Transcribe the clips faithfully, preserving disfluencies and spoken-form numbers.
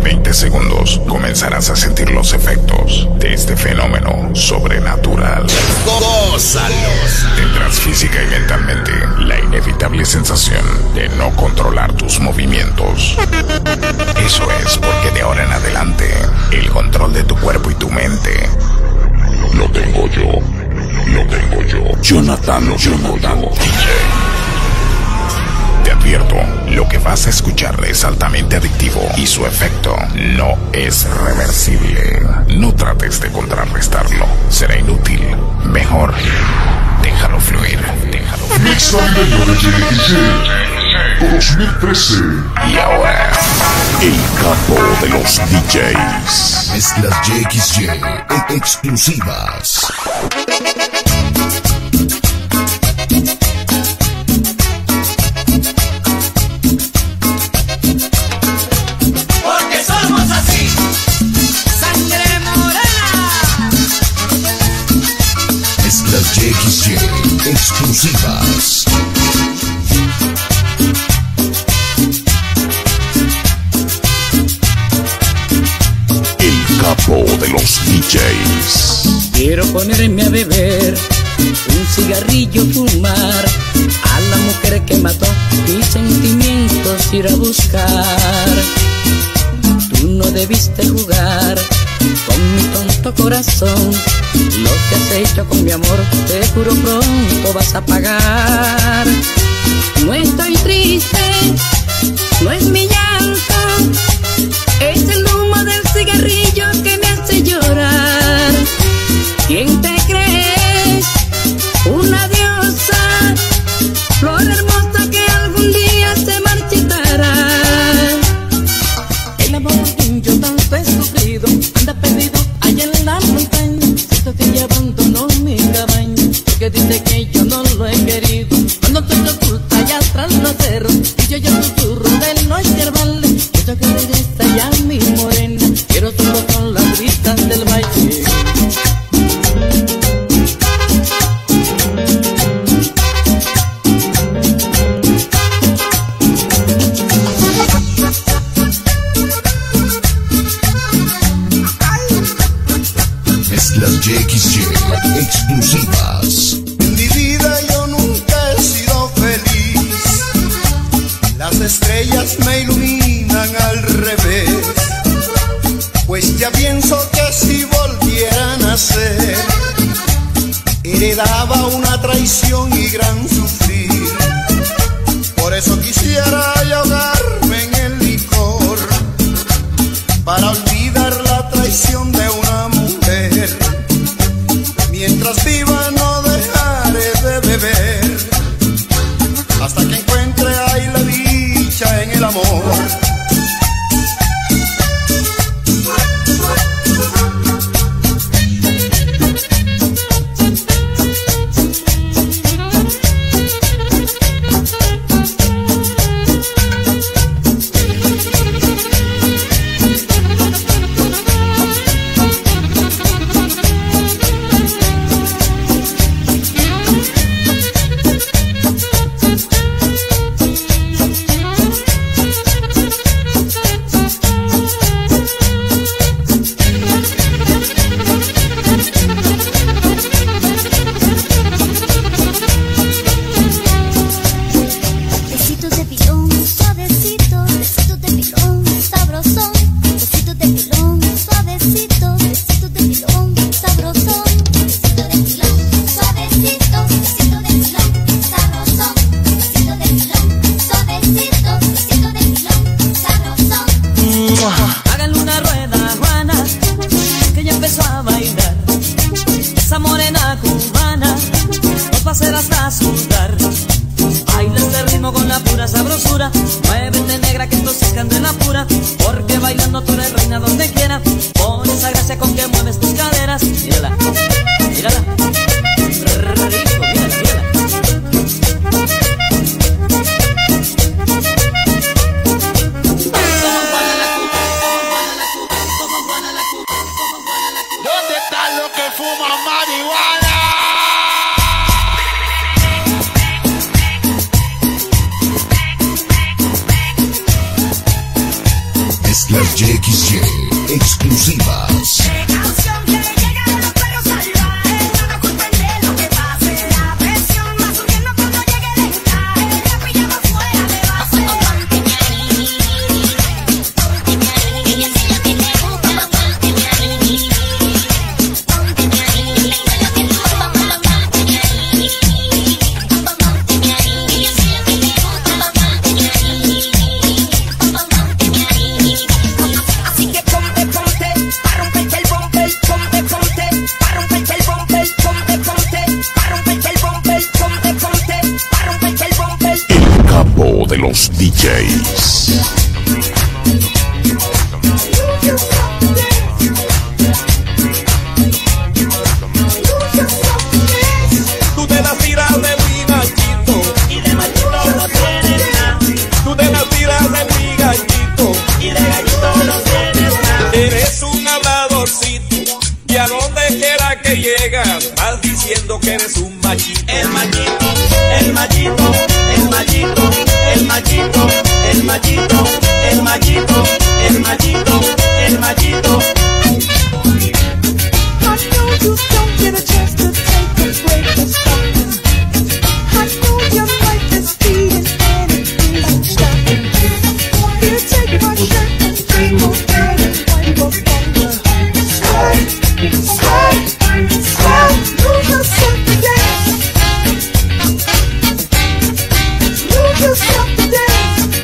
veinte segundos comenzarás a sentir los efectos de este fenómeno sobrenatural. ¡Gózalos! Tendrás física y mentalmente la inevitable sensación de no controlar tus movimientos. Eso es porque de ahora en adelante el control de tu cuerpo y tu mente lo tengo yo. Lo tengo yo. Jonathan, lo tengo yo. D J. Te advierto, lo que vas a escuchar es altamente adictivo y su efecto no es reversible. No trates de contrarrestarlo, será inútil. Mejor, déjalo fluir, déjalo fluir. Mix navideño de J X J dos mil trece. Y ahora, el capo de los D Js. Mezclas J X J e exclusivas. J X J exclusivas. El capo de los D Js. Quiero ponerme a beber, un cigarrillo fumar, a la mujer que mató mis sentimientos ir a buscar. Tú no debiste jugar con mi tonto corazón, lo que has hecho con mi amor, te juro pronto vas a pagar. No estoy triste, no es mi llanto, es el humo del cigarrillo que me hace llorar. ¿Quién te crees? Una diosa, flor hermosa que algún día se marchitará. El amor que yo tanto he sufrido anda perdido allá en la montaña. Siento que ella abandonó mi cabaña, porque dice que yo no lo he querido. Cuando tú te ocultas allá tras los cerros y yo ya susurro de no escarbarle, quiero que regresa ya mi morena, quiero solo con las brisas del valle. Mezclas J X J exclusivas. En mi vida yo nunca he sido feliz, las estrellas me iluminan al revés, pues ya pienso que si volviera a nacer, heredaba una traición y gran sufrir. Por eso quisiera yo ahogarme en el licor, para olvidar la traición de una mujer. Mientras viva no dejaré de beber, hasta que encuentre ahí la dicha en el amor. Y X Y exclusivas. Precaución que llega de los perros salvajes. No nos comprende lo que pase. La presión va subiendo cuando llegue el encaje. La pillamos fuera de base. Ponte ahí, ponte ahí. Ella sé lo que te gusta. Ponte ahí, ponte ahí. Tengo lo que tú vas. Ponte ahí, ponte ahí. Ella sé lo que te gusta. Ponte ahí, ponte ahí. Así que ponte, ponte, pa' romperte el bumper, ponte, ponte, pa' romperte el bumper, ponte, ponte, pa' romperte el bumper, ponte, ponte, pa' romperte el bumper. El capo de los D Js. Tú te las tiras de mi gallito y de machito no tienes nada. Tú te las tiras de mi gallito y de gallito no tienes nada. Eres un habladorcito y a donde quiera que llegas vas diciendo que eres un machito. El machito, el machito, el machito, el machito, el machito, el machito, el machito, el machito. I know you don't get a chance to take a break or something. I know your life is feeding and it isn't stopping. Here, take my shirt and take my bed and wipe up on your sweat, sweat, sweat. Lose yourself to dance. Lose yourself to dance.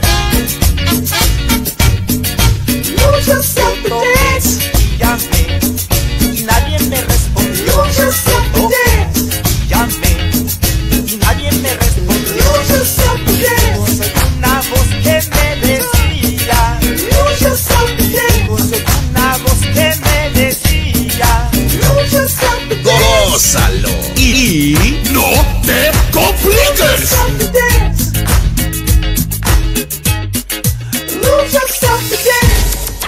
Lose yourself to dance. Llamé y nadie me respondió. Lose yourself to dance. Llamé y nadie me respondió. Lose yourself to dance. Conseguí una voz que me decía. Lose yourself to dance. Conseguí una voz que me decía. Lose yourself to dance. Gózalo y no te compliques. Yourself to dance. Lose yourself to dance.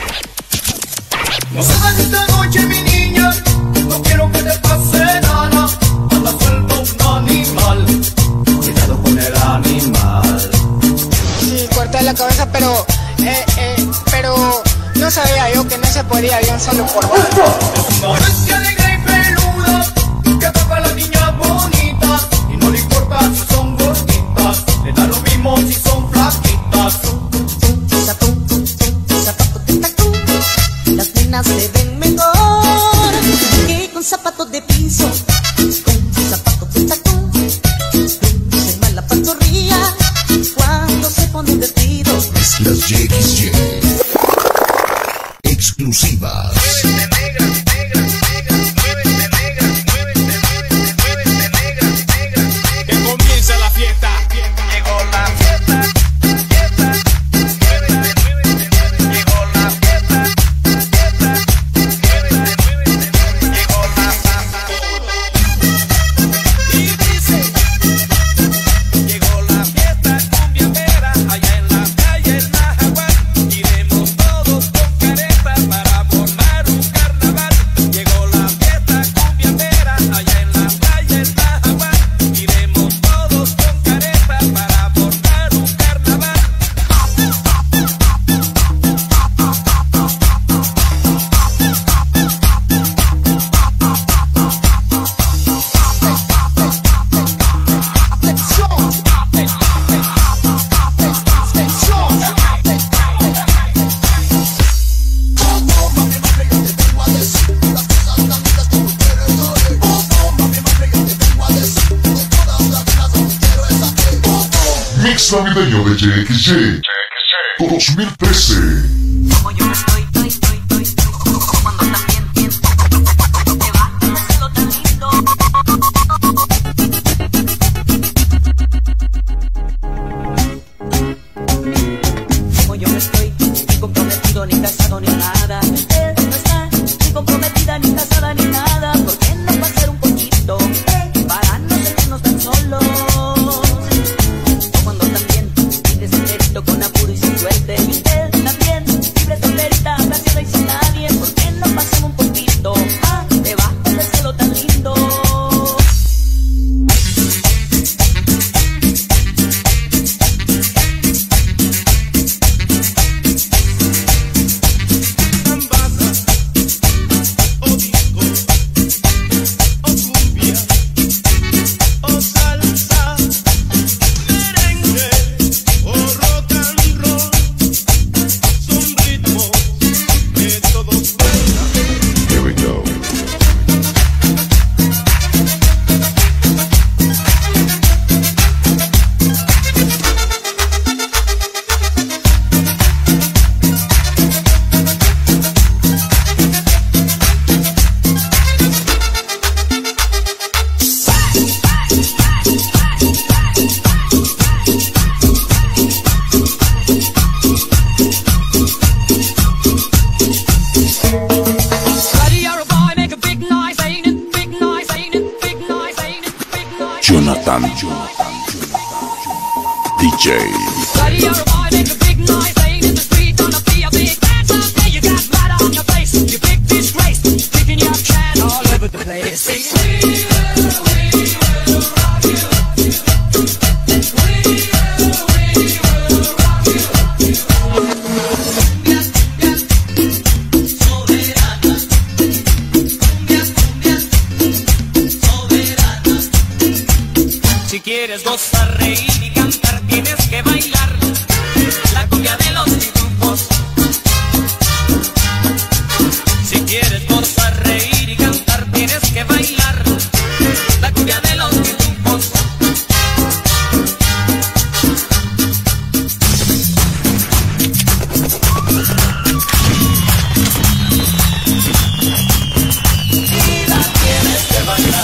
No salgas esta noche, mi niña, no quiero que te pase nada. Anda suelto un animal, cuidado con el animal. Sí, corté la cabeza, pero, eh, eh, pero no sabía yo que no se podía de un solo por bala. No es que alegre y peluda, que toca a las niñas bonitas, y no le importa si son gorditas, le da lo mismo si son flaquitas. Las nenas se ven mejor que con zapatos de piso, con zapatos de tacón. Se va la pantorrilla cuando se pone vestido. Las Y X Y exclusivas. Que comience la fiesta. Llegó la fiesta, fiesta, fiesta. Llegó la fiesta, fiesta, fiesta. Llegó la salsa. Y dice, llegó la fiesta cumbiambera allá en la calle El Najagual. Iremos todos con caretas para formar un carnaval. Llegó la fiesta cumbiambera allá en la calle El Najagual. Iremos todos con caretas para formar un carnaval. Mix navideño de Y X Y dos mil trece. Como yo estoy, estoy, estoy, estoy, estoy. Cuando también tiempo te va a hacerlo tan lindo. Como yo no estoy ni comprometido, ni casado, ni nada. Él no está ni comprometida, ni casada, ni nada. ¿Por qué no pasar un poquito para no sentirnos tan solos? Cuando también pides un con apuro y sin suerte, y él también Jonathan, Jonathan, Jonathan, D J. Buddy, you're a boy, make a big noise, playing in the street, gonna be a big bad someday. You got mud on your face, you big disgrace, kicking your can all over the place. Sing, we will, we will rock you. We will, we will rock you. Cumbia, cumbia, soberana. Cumbia, cumbia, soberana. Si quieres gozar, reír y cantar, tienes que bailar la cumbia de los pitufos. Si quieres gozar, reír y cantar, tienes que bailar la cumbia de los pitufos. Y la tienes que bailar.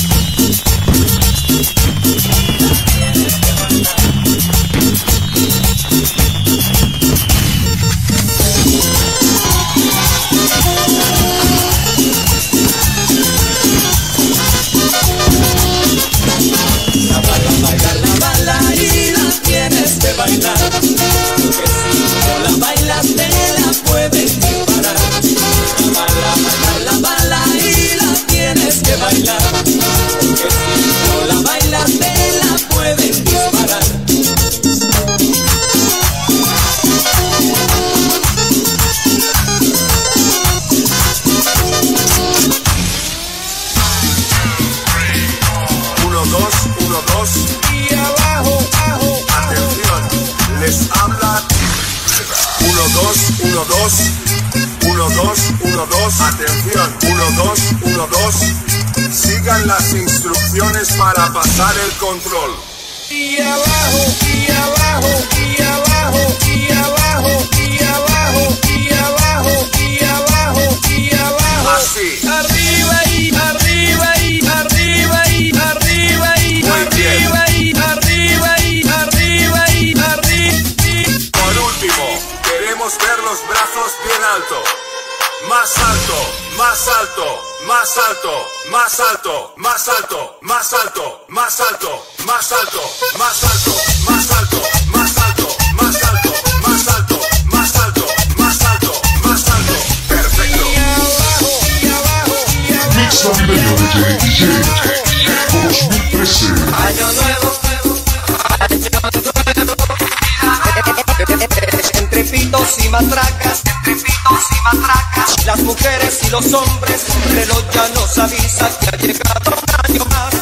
Bailar, porque si no la bailas te la pueden disparar. La bala, baila, la bala y la tienes que bailar, porque si no la bailas te la pueden disparar. Uno, dos, uno, dos. Y abajo, abajo. Atención, les habla. Uno, dos, uno, dos. Uno, dos, uno, dos. Atención, uno, dos, uno, dos. Sigan las instrucciones para pasar el control. Y abajo, y abajo, y abajo, y abajo, y abajo, y abajo, y abajo, y abajo. Así. Arriba y arriba y arriba y arriba y arriba y arriba y arriba y arriba. Por último, queremos ver los brazos bien alto. Más alto, más alto, más alto, más alto, más alto, más alto, más alto, más alto, más alto, más alto, más alto, más alto, más alto, más alto, más alto, más alto. Perfecto. Y abajo, y abajo, y abajo. Mix navideño de D J dos mil trece. Año nuevo, Entre pitos y matracas, entre pitos y matracas, las mujeres y los hombres, el reloj ya nos avisa que ha llegado un año más.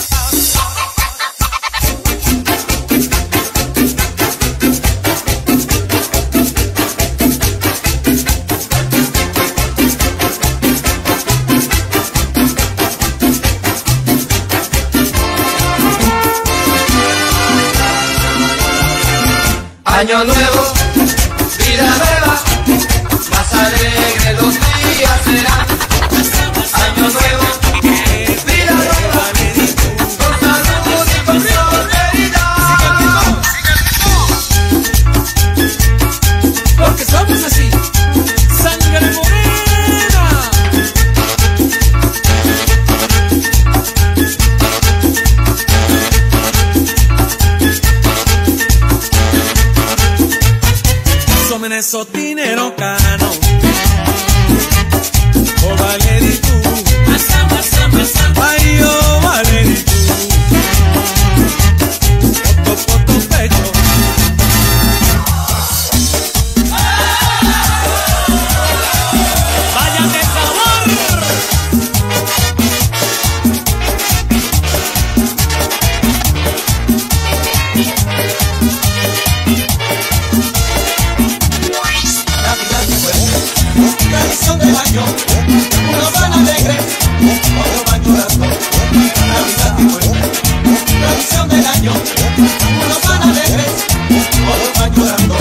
año nuevo, vida nueva, más alegre los días serán. Año nuevo, vida nueva, con salud y con prosperidad. Porque somos así, sangre morena. Somos esos dinero cano. Oh, Valery, tú. Ay, oh, Valery, tú. Poto, poto, pecho. Vaya de sabor. Tradición del año, unos van alegres, otros van llorando. Navidad y muerte, tradición del año, unos van alegres, otros van llorando.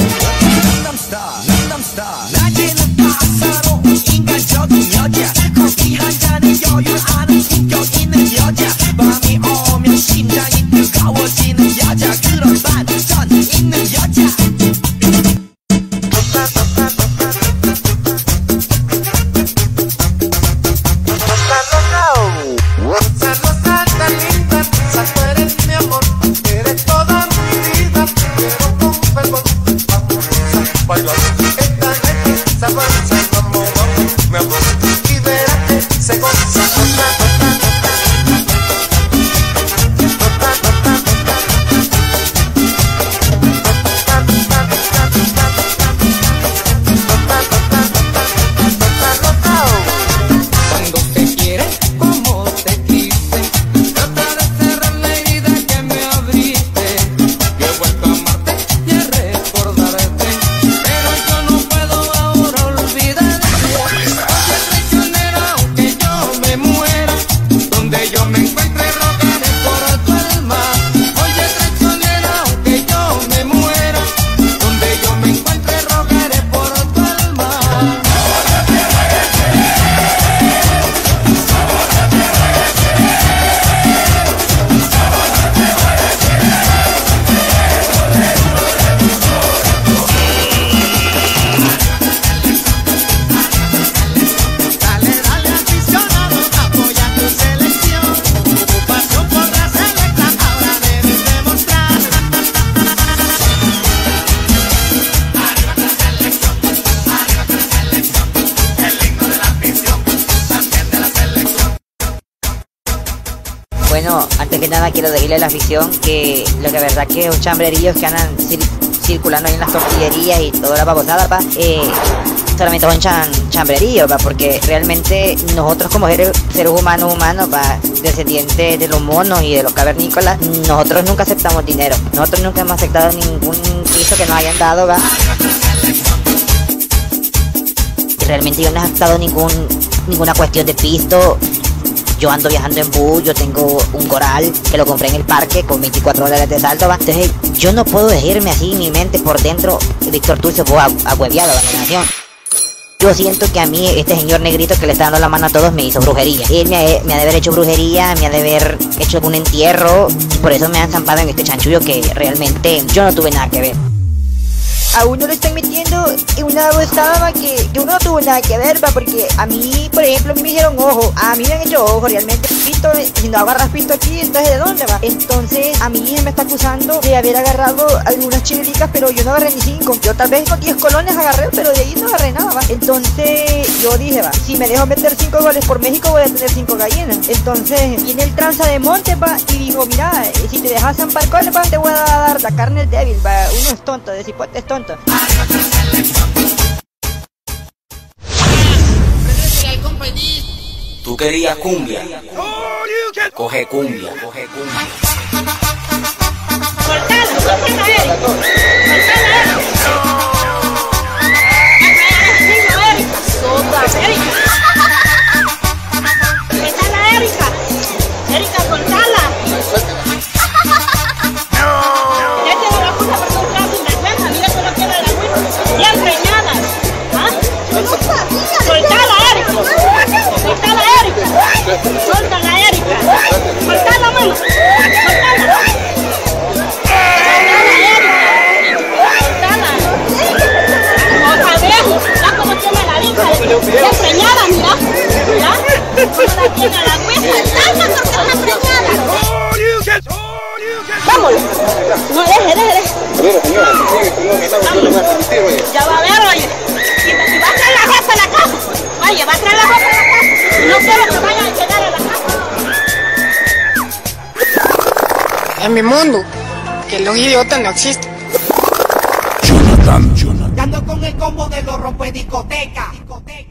낮에는 바사로 인간적인 여자, 커피 한 잔에 여유하는 품격 있는 여자, 밤이 오면 심장이 뜨거워지는 여자, 그런 반전 있는 여자. Rosa, rosa, tan linda, rosa, tú eres mi amor. Antes que nada quiero decirle a la afición que lo que es verdad que los chambrerillos que andan cir circulando ahí en las tortillerías y toda la babosada, pa, eh, solamente son chan chambrerillos, pa, porque realmente nosotros como seres, seres humanos humanos, pa, descendientes de los monos y de los cavernícolas, nosotros nunca aceptamos dinero. Nosotros nunca hemos aceptado ningún piso que nos hayan dado, pa. Realmente yo no he aceptado ningún, ninguna cuestión de pisto. Yo ando viajando en bus, yo tengo un coral que lo compré en el parque con veinticuatro dólares de saldo, ¿va? Entonces yo no puedo decirme así en mi mente por dentro, Víctor Tulio fue ahueviado, ¿va? La nación. Yo siento que a mí este señor negrito que le está dando la mano a todos me hizo brujería. Él me ha, me ha de haber hecho brujería, me ha de haber hecho un entierro, y por eso me han zampado en este chanchullo que realmente yo no tuve nada que ver. A uno lo están metiendo en una estaba que yo no tuve nada que ver, va, porque a mí, por ejemplo, me hicieron ojo, a mí me han hecho ojo, realmente pisto, si no agarras pisto aquí, entonces ¿de dónde va? Entonces a mí me está acusando de haber agarrado algunas chilelicas, pero yo no agarré ni cinco, yo tal vez con diez colones agarré, pero de ahí no agarré nada, va. Entonces yo dije, va, si me dejo meter cinco goles por México voy a tener cinco gallinas. Entonces viene el tranza de monte, va, y dijo, mira, si te dejas zampar goles, va, te voy a dar la carne débil, va, uno es tonto, de cipote es tonto. Tú querías cumbia, coge cumbia, coge cumbia. Cortala, cortala, Eric. Cortala, Eric. Sopa, Erika. Cortala, Erika. Erika, cortala. Ya tiene la cosa por comprar sin vergüenza. Mira que no queda la agüita. Bien preñadas. ¿Ah? Cortala, Erika. Cortala, Erika. Cortala, Erika. Cortala, mano. Cortala. Bien preñada, mira, mira, cómo la tiene a la huesa, tanta porque una preñada. Vámonos, no, deje, deje, deje. Ya va a ver, oye, si va a traer la ropa a la casa, oye, va a traer la ropa a la casa, no quiero que vayan a quedar a la casa. En mi mundo, que los idiotas no existen. Jonathan, Jonathan. Ando con el combo de los rompediscotecas.